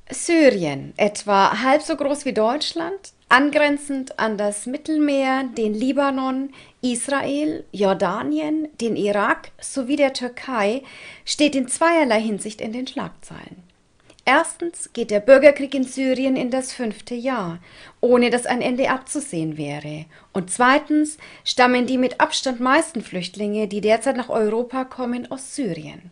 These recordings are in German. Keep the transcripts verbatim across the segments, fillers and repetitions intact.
Syrien, etwa halb so groß wie Deutschland, angrenzend an das Mittelmeer, den Libanon, Israel, Jordanien, den Irak sowie der Türkei, steht in zweierlei Hinsicht in den Schlagzeilen. Erstens geht der Bürgerkrieg in Syrien in das fünfte Jahr, ohne dass ein Ende abzusehen wäre. Und zweitens stammen die mit Abstand meisten Flüchtlinge, die derzeit nach Europa kommen, aus Syrien.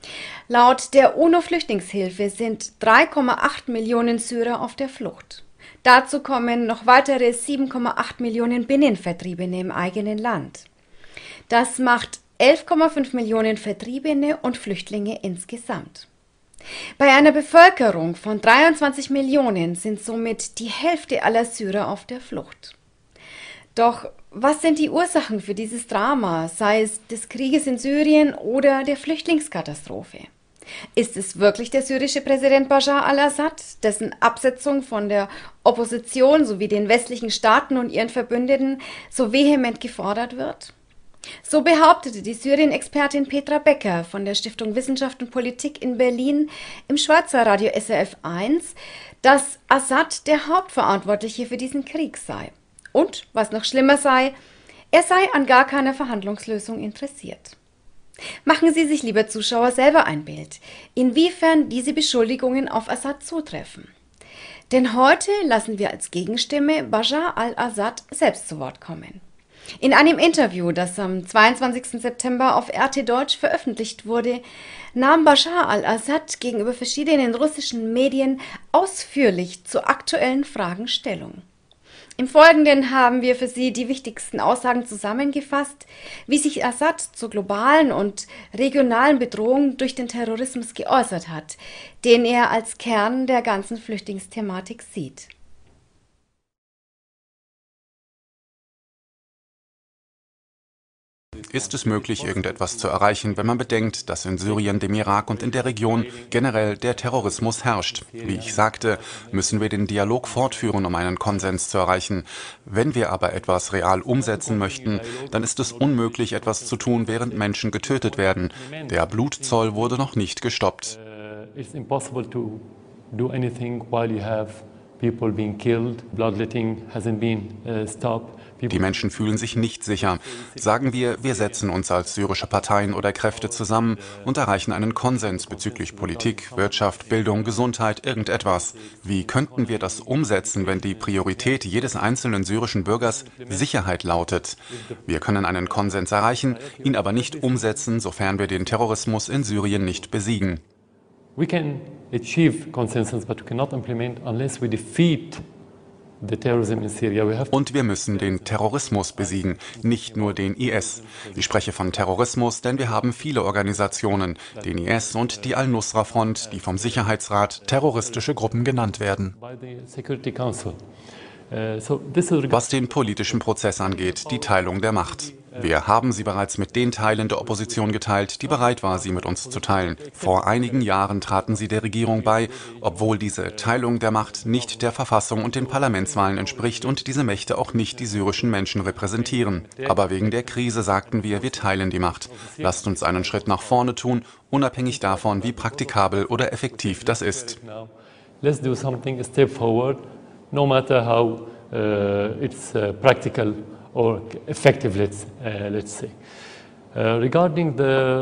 Laut der UNO-Flüchtlingshilfe sind drei Komma acht Millionen Syrer auf der Flucht. Dazu kommen noch weitere sieben Komma acht Millionen Binnenvertriebene im eigenen Land. Das macht elf Komma fünf Millionen Vertriebene und Flüchtlinge insgesamt. Bei einer Bevölkerung von dreiundzwanzig Millionen sind somit die Hälfte aller Syrer auf der Flucht. Doch was sind die Ursachen für dieses Drama, sei es des Krieges in Syrien oder der Flüchtlingskatastrophe? Ist es wirklich der syrische Präsident Bashar al-Assad, dessen Absetzung von der Opposition sowie den westlichen Staaten und ihren Verbündeten so vehement gefordert wird? So behauptete die Syrien-Expertin Petra Becker von der Stiftung Wissenschaft und Politik in Berlin im Schweizer Radio S R F eins, dass Assad der Hauptverantwortliche für diesen Krieg sei. Und, was noch schlimmer sei, er sei an gar keiner Verhandlungslösung interessiert. Machen Sie sich, lieber Zuschauer, selber ein Bild, inwiefern diese Beschuldigungen auf Assad zutreffen. Denn heute lassen wir als Gegenstimme Bashar al-Assad selbst zu Wort kommen. In einem Interview, das am zweiundzwanzigsten September auf R T Deutsch veröffentlicht wurde, nahm Bashar al-Assad gegenüber verschiedenen russischen Medien ausführlich zu aktuellen Fragen Stellung. Im Folgenden haben wir für Sie die wichtigsten Aussagen zusammengefasst, wie sich Assad zur globalen und regionalen Bedrohung durch den Terrorismus geäußert hat, den er als Kern der ganzen Flüchtlingsthematik sieht. Ist es möglich, irgendetwas zu erreichen, wenn man bedenkt, dass in Syrien, dem Irak und in der Region generell der Terrorismus herrscht? Wie ich sagte, müssen wir den Dialog fortführen, um einen Konsens zu erreichen. Wenn wir aber etwas real umsetzen möchten, dann ist es unmöglich, etwas zu tun, während Menschen getötet werden. Der Blutzoll wurde noch nicht gestoppt. It's impossible to do anything while you have people being killed. Bloodletting hasn't been uh, stopped. Die Menschen fühlen sich nicht sicher. Sagen wir, wir setzen uns als syrische Parteien oder Kräfte zusammen und erreichen einen Konsens bezüglich Politik, Wirtschaft, Bildung, Gesundheit, irgendetwas. Wie könnten wir das umsetzen, wenn die Priorität jedes einzelnen syrischen Bürgers Sicherheit lautet? Wir können einen Konsens erreichen, ihn aber nicht umsetzen, sofern wir den Terrorismus in Syrien nicht besiegen. We can achieve consensus, but we cannot implement unless we defeat the terrorism in Syria. We have Und wir müssen den Terrorismus besiegen, nicht nur den I S. Ich spreche von Terrorismus, denn wir haben viele Organisationen, den I S und die Al-Nusra-Front, die vom Sicherheitsrat terroristische Gruppen genannt werden. by the Security Council. Uh, so this is Was den politischen Prozess angeht, die Teilung der Macht. Wir haben sie bereits mit den Teilen der Opposition geteilt, die bereit war, sie mit uns zu teilen. Vor einigen Jahren traten sie der Regierung bei, obwohl diese Teilung der Macht nicht der Verfassung und den Parlamentswahlen entspricht und diese Mächte auch nicht die syrischen Menschen repräsentieren. Aber wegen der Krise sagten wir, wir teilen die Macht. Lasst uns einen Schritt nach vorne tun, unabhängig davon, wie praktikabel oder effektiv das ist. now. Let's do something, a step forward, no matter how uh, it's uh, practical or effective, let's, uh, let's say. Uh, regarding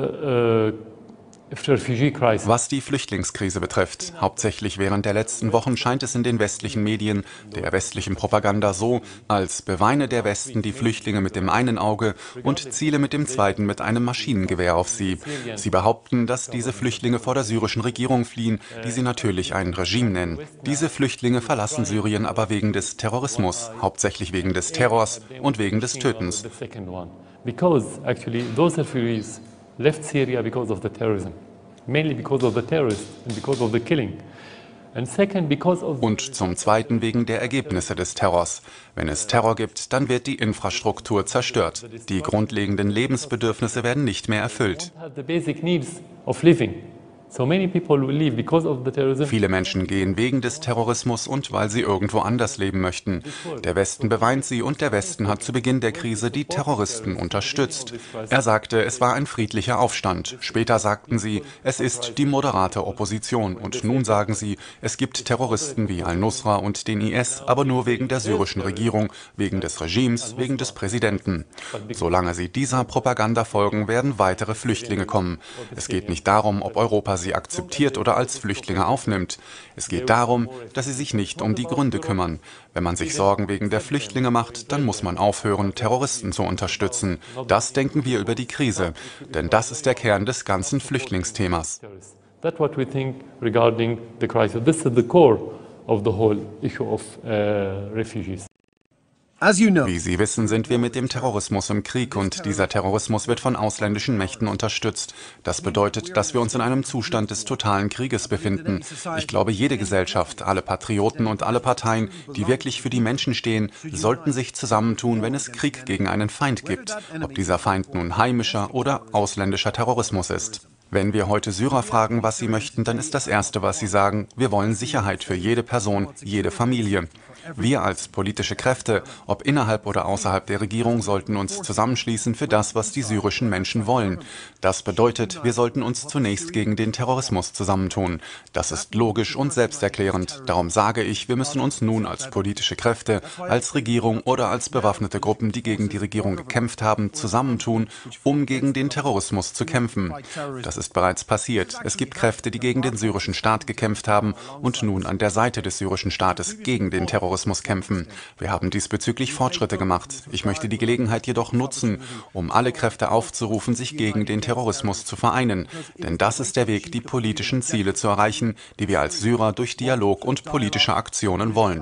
the uh, refugee crisis, Was die Flüchtlingskrise betrifft, hauptsächlich während der letzten Wochen scheint es in den westlichen Medien, der westlichen Propaganda so, als beweine der Westen die Flüchtlinge mit dem einen Auge und ziele mit dem zweiten mit einem Maschinengewehr auf sie. Sie behaupten, dass diese Flüchtlinge vor der syrischen Regierung fliehen, die sie natürlich ein Regime nennen. Diese Flüchtlinge verlassen Syrien aber wegen des Terrorismus, hauptsächlich wegen des Terrors und wegen des Tötens. the second one, because actually those refugees left Syria because of the terrorism, mainly because of the terrorists and because of the killing. And second, because of Und zum Zweiten wegen der Ergebnisse des Terrors. Wenn es Terror gibt, dann wird die Infrastruktur zerstört. Die grundlegenden Lebensbedürfnisse werden nicht mehr erfüllt. have the basic needs of living. So many people will leave because of the terrorism. Viele Menschen gehen wegen des Terrorismus und weil sie irgendwo anders leben möchten. Der Westen beweint sie und der Westen hat zu Beginn der Krise die Terroristen unterstützt. Er sagte, es war ein friedlicher Aufstand. Später sagten sie, es ist die moderate Opposition. Und nun sagen sie, es gibt Terroristen wie al-Nusra und den I S, aber nur wegen der syrischen Regierung, wegen des Regimes, wegen des Präsidenten. Solange sie dieser Propaganda folgen, werden weitere Flüchtlinge kommen. Es geht nicht darum, ob Europa sie akzeptiert oder als Flüchtlinge aufnimmt. Es geht darum, dass sie sich nicht um die Gründe kümmern. Wenn man sich Sorgen wegen der Flüchtlinge macht, dann muss man aufhören, Terroristen zu unterstützen. Das denken wir über die Krise, denn das ist der Kern des ganzen Flüchtlingsthemas. That's what we think regarding the crisis. This is the core of the whole issue of uh, refugees. Wie Sie wissen, sind wir mit dem Terrorismus im Krieg und dieser Terrorismus wird von ausländischen Mächten unterstützt. Das bedeutet, dass wir uns in einem Zustand des totalen Krieges befinden. Ich glaube, jede Gesellschaft, alle Patrioten und alle Parteien, die wirklich für die Menschen stehen, sollten sich zusammentun, wenn es Krieg gegen einen Feind gibt, ob dieser Feind nun heimischer oder ausländischer Terrorismus ist. Wenn wir heute Syrer fragen, was sie möchten, dann ist das Erste, was sie sagen, wir wollen Sicherheit für jede Person, jede Familie. Wir als politische Kräfte, ob innerhalb oder außerhalb der Regierung, sollten uns zusammenschließen für das, was die syrischen Menschen wollen. Das bedeutet, wir sollten uns zunächst gegen den Terrorismus zusammentun. Das ist logisch und selbsterklärend. Darum sage ich, wir müssen uns nun als politische Kräfte, als Regierung oder als bewaffnete Gruppen, die gegen die Regierung gekämpft haben, zusammentun, um gegen den Terrorismus zu kämpfen. Das ist bereits passiert. Es gibt Kräfte, die gegen den syrischen Staat gekämpft haben und nun an der Seite des syrischen Staates gegen den Terrorismus kämpfen. Wir haben diesbezüglich Fortschritte gemacht. Ich möchte die Gelegenheit jedoch nutzen, um alle Kräfte aufzurufen, sich gegen den Terrorismus zu vereinen. Denn das ist der Weg, die politischen Ziele zu erreichen, die wir als Syrer durch Dialog und politische Aktionen wollen.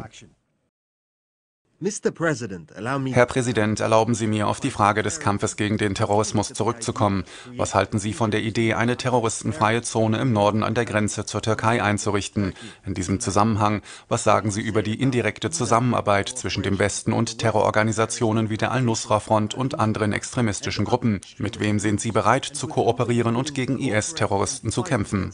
Herr Präsident, erlauben Sie mir, auf die Frage des Kampfes gegen den Terrorismus zurückzukommen. Was halten Sie von der Idee, eine terroristenfreie Zone im Norden an der Grenze zur Türkei einzurichten? In diesem Zusammenhang, was sagen Sie über die indirekte Zusammenarbeit zwischen dem Westen und Terrororganisationen wie der Al-Nusra-Front und anderen extremistischen Gruppen? Mit wem sind Sie bereit zu kooperieren und gegen I S-Terroristen zu kämpfen?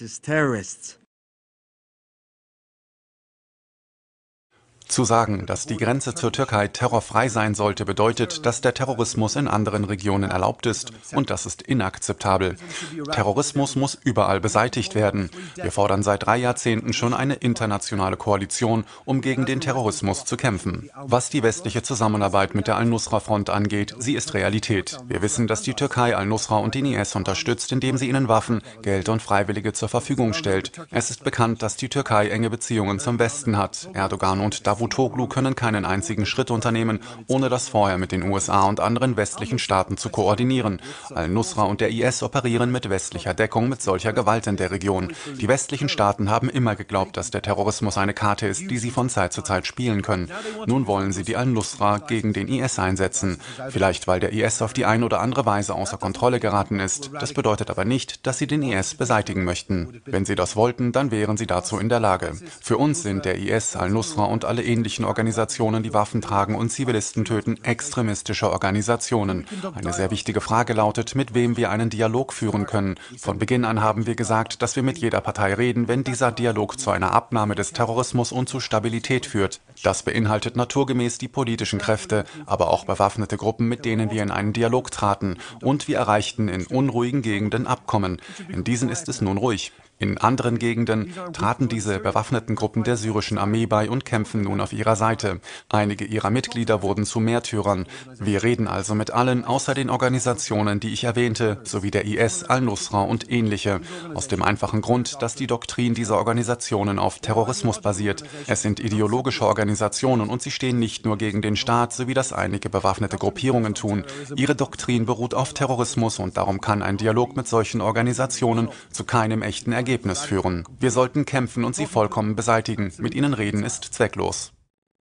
Zu sagen, dass die Grenze zur Türkei terrorfrei sein sollte, bedeutet, dass der Terrorismus in anderen Regionen erlaubt ist, und das ist inakzeptabel. Terrorismus muss überall beseitigt werden. Wir fordern seit drei Jahrzehnten schon eine internationale Koalition, um gegen den Terrorismus zu kämpfen. Was die westliche Zusammenarbeit mit der Al-Nusra-Front angeht, sie ist Realität. Wir wissen, dass die Türkei Al-Nusra und den I S unterstützt, indem sie ihnen Waffen, Geld und Freiwillige zur Verfügung stellt. Es ist bekannt, dass die Türkei enge Beziehungen zum Westen hat. Erdogan und Davutoglu können keinen einzigen Schritt unternehmen, ohne das vorher mit den U S A und anderen westlichen Staaten zu koordinieren. Al-Nusra und der I S operieren mit westlicher Deckung mit solcher Gewalt in der Region. Die westlichen Staaten haben immer geglaubt, dass der Terrorismus eine Karte ist, die sie von Zeit zu Zeit spielen können. Nun wollen sie die Al-Nusra gegen den I S einsetzen. Vielleicht, weil der I S auf die eine oder andere Weise außer Kontrolle geraten ist. Das bedeutet aber nicht, dass sie den I S beseitigen möchten. Wenn sie das wollten, dann wären sie dazu in der Lage. Für uns sind der I S, Al-Nusra und alle ähnlichen Organisationen, die Waffen tragen und Zivilisten töten, extremistische Organisationen. Eine sehr wichtige Frage lautet, mit wem wir einen Dialog führen können. Von Beginn an haben wir gesagt, dass wir mit jeder Partei reden, wenn dieser Dialog zu einer Abnahme des Terrorismus und zu Stabilität führt. Das beinhaltet naturgemäß die politischen Kräfte, aber auch bewaffnete Gruppen, mit denen wir in einen Dialog traten. Und wir erreichten in unruhigen Gegenden Abkommen. In diesen ist es nun ruhig. In anderen Gegenden traten diese bewaffneten Gruppen der syrischen Armee bei und kämpfen nun auf ihrer Seite. Einige ihrer Mitglieder wurden zu Märtyrern. Wir reden also mit allen, außer den Organisationen, die ich erwähnte, sowie der I S, Al-Nusra und ähnliche. Aus dem einfachen Grund, dass die Doktrin dieser Organisationen auf Terrorismus basiert. Es sind ideologische Organisationen und sie stehen nicht nur gegen den Staat, so wie das einige bewaffnete Gruppierungen tun. Ihre Doktrin beruht auf Terrorismus und darum kann ein Dialog mit solchen Organisationen zu keinem echten Ergebnis Ergebnis führen. Wir sollten kämpfen und sie vollkommen beseitigen. Mit ihnen reden ist zwecklos.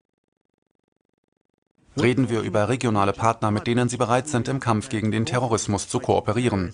Reden wir über regionale Partner, mit denen sie bereit sind, im Kampf gegen den Terrorismus zu kooperieren.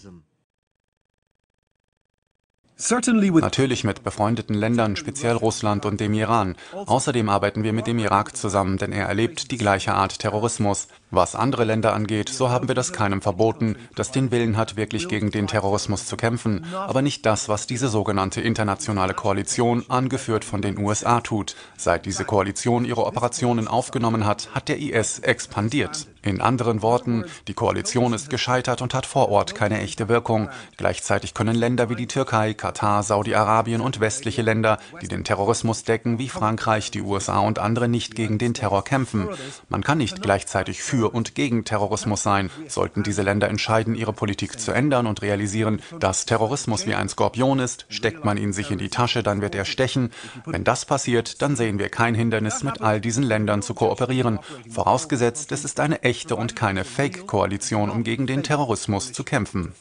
Natürlich mit befreundeten Ländern, speziell Russland und dem Iran. Außerdem arbeiten wir mit dem Irak zusammen, denn er erlebt die gleiche Art Terrorismus. Was andere Länder angeht, so haben wir das keinem verboten, das den Willen hat, wirklich gegen den Terrorismus zu kämpfen, aber nicht das, was diese sogenannte internationale Koalition, angeführt von den U S A, tut. Seit diese Koalition ihre Operationen aufgenommen hat, hat der I S expandiert. In anderen Worten, die Koalition ist gescheitert und hat vor Ort keine echte Wirkung. Gleichzeitig können Länder wie die Türkei, Katar, Saudi-Arabien und westliche Länder, die den Terrorismus decken, wie Frankreich, die U S A und andere, nicht gegen den Terror kämpfen. Man kann nicht gleichzeitig für und gegen Terrorismus sein. Sollten diese Länder entscheiden, ihre Politik zu ändern und realisieren, dass Terrorismus wie ein Skorpion ist, steckt man ihn sich in die Tasche, dann wird er stechen. Wenn das passiert, dann sehen wir kein Hindernis, mit all diesen Ländern zu kooperieren. Vorausgesetzt, es ist eine echte und keine Fake-Koalition, um gegen den Terrorismus zu kämpfen.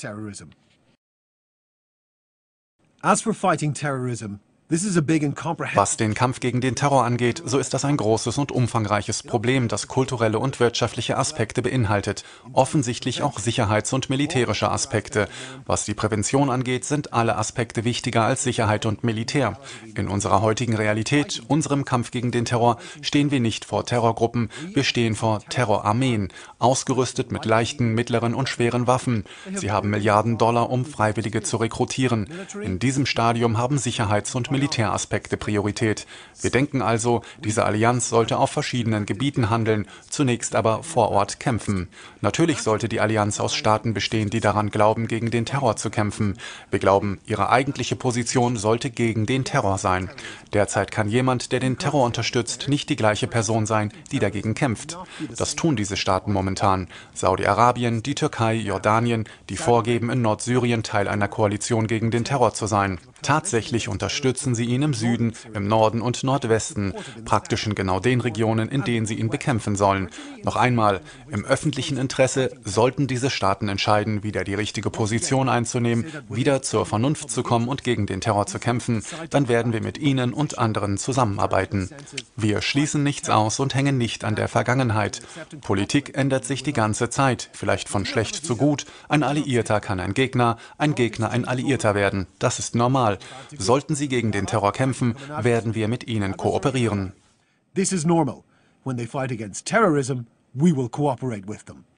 As for fighting terrorism, this is a big and comprehensive. Was den Kampf gegen den Terror angeht, so ist das ein großes und umfangreiches Problem, das kulturelle und wirtschaftliche Aspekte beinhaltet, offensichtlich auch sicherheits- und militärische Aspekte. Was die Prävention angeht, sind alle Aspekte wichtiger als Sicherheit und Militär. In unserer heutigen Realität, unserem Kampf gegen den Terror, stehen wir nicht vor Terrorgruppen, wir stehen vor Terrorarmeen, ausgerüstet mit leichten, mittleren und schweren Waffen. Sie haben Milliarden Dollar, um Freiwillige zu rekrutieren. In diesem Stadium haben Sicherheits- und Militäraspekte Priorität. Wir denken also, diese Allianz sollte auf verschiedenen Gebieten handeln, zunächst aber vor Ort kämpfen. Natürlich sollte die Allianz aus Staaten bestehen, die daran glauben, gegen den Terror zu kämpfen. Wir glauben, ihre eigentliche Position sollte gegen den Terror sein. Derzeit kann jemand, der den Terror unterstützt, nicht die gleiche Person sein, die dagegen kämpft. Das tun diese Staaten momentan. Saudi-Arabien, die Türkei, Jordanien, die vorgeben, in Nordsyrien Teil einer Koalition gegen den Terror zu sein. Tatsächlich unterstützen sie ihn im Süden, im Norden und Nordwesten, praktisch in genau den Regionen, in denen sie ihn bekämpfen sollen. Noch einmal, im öffentlichen Interesse sollten diese Staaten entscheiden, wieder die richtige Position einzunehmen, wieder zur Vernunft zu kommen und gegen den Terror zu kämpfen, dann werden wir mit ihnen und anderen zusammenarbeiten. Wir schließen nichts aus und hängen nicht an der Vergangenheit. Politik ändert sich die ganze Zeit, vielleicht von schlecht zu gut. Ein Alliierter kann ein Gegner, ein Gegner ein Alliierter werden. Das ist normal. Sollten sie gegen den Terror kämpfen, werden wir mit ihnen kooperieren. This is normal. When they fight against terrorism, we will cooperate with them.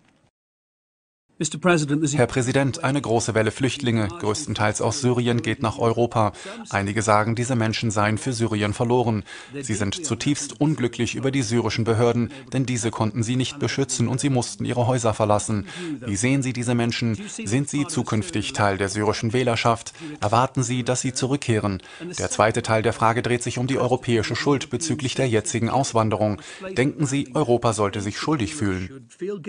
Herr Präsident, eine große Welle Flüchtlinge, größtenteils aus Syrien, geht nach Europa. Einige sagen, diese Menschen seien für Syrien verloren. Sie sind zutiefst unglücklich über die syrischen Behörden, denn diese konnten sie nicht beschützen und sie mussten ihre Häuser verlassen. Wie sehen Sie diese Menschen? Sind sie zukünftig Teil der syrischen Wählerschaft? Erwarten Sie, dass sie zurückkehren? Der zweite Teil der Frage dreht sich um die europäische Schuld bezüglich der jetzigen Auswanderung. Denken Sie, Europa sollte sich schuldig fühlen?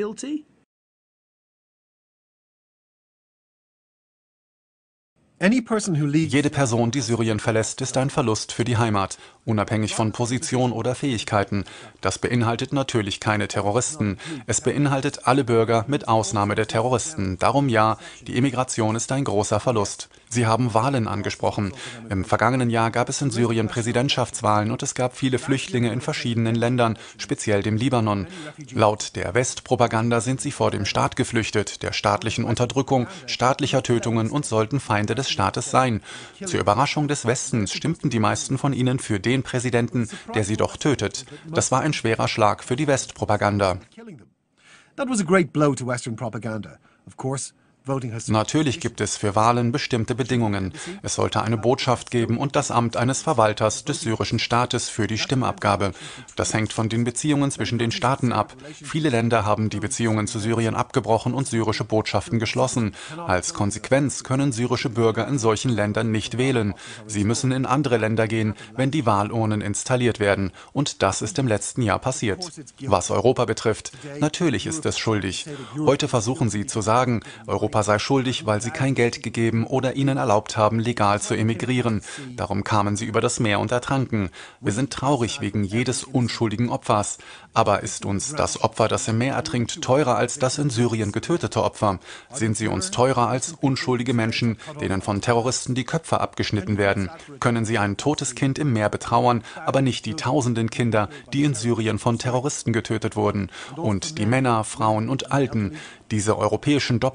Jede Person, die Syrien verlässt, ist ein Verlust für die Heimat, unabhängig von Position oder Fähigkeiten. Das beinhaltet natürlich keine Terroristen. Es beinhaltet alle Bürger mit Ausnahme der Terroristen. Darum ja, die Immigration ist ein großer Verlust. Sie haben Wahlen angesprochen. Im vergangenen Jahr gab es in Syrien Präsidentschaftswahlen und es gab viele Flüchtlinge in verschiedenen Ländern, speziell dem Libanon. Laut der Westpropaganda sind sie vor dem Staat geflüchtet, der staatlichen Unterdrückung, staatlicher Tötungen und sollten Feinde des Staates sein. Zur Überraschung des Westens stimmten die meisten von ihnen für den Präsidenten, der sie doch tötet. Das war ein schwerer Schlag für die Westpropaganda. That was a great blow to Western propaganda. Of course, Natürlich gibt es für Wahlen bestimmte Bedingungen. Es sollte eine Botschaft geben und das Amt eines Verwalters des syrischen Staates für die Stimmabgabe. Das hängt von den Beziehungen zwischen den Staaten ab. Viele Länder haben die Beziehungen zu Syrien abgebrochen und syrische Botschaften geschlossen. Als Konsequenz können syrische Bürger in solchen Ländern nicht wählen. Sie müssen in andere Länder gehen, wenn die Wahlurnen installiert werden. Und das ist im letzten Jahr passiert. Was Europa betrifft, natürlich ist es schuldig. Heute versuchen sie zu sagen, Europa Europa sei schuldig, weil sie kein Geld gegeben oder ihnen erlaubt haben, legal zu emigrieren. Darum kamen sie über das Meer und ertranken. Wir sind traurig wegen jedes unschuldigen Opfers. Aber ist uns das Opfer, das im Meer ertrinkt, teurer als das in Syrien getötete Opfer? Sind sie uns teurer als unschuldige Menschen, denen von Terroristen die Köpfe abgeschnitten werden? Können sie ein totes Kind im Meer betrauern, aber nicht die tausenden Kinder, die in Syrien von Terroristen getötet wurden? Und die Männer, Frauen und Alten? Diese europäischen Doppelstandards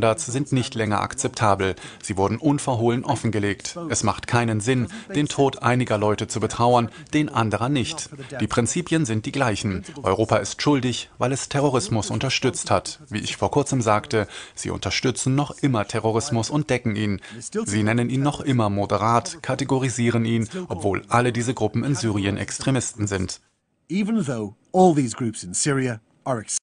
Standards sind nicht länger akzeptabel. Sie wurden unverhohlen offengelegt. Es macht keinen Sinn, den Tod einiger Leute zu betrauern, den anderer nicht. Die Prinzipien sind die gleichen. Europa ist schuldig, weil es Terrorismus unterstützt hat. Wie ich vor kurzem sagte, sie unterstützen noch immer Terrorismus und decken ihn. Sie nennen ihn noch immer moderat, kategorisieren ihn, obwohl alle diese Gruppen in Syrien Extremisten sind. Even though all these groups in Syria are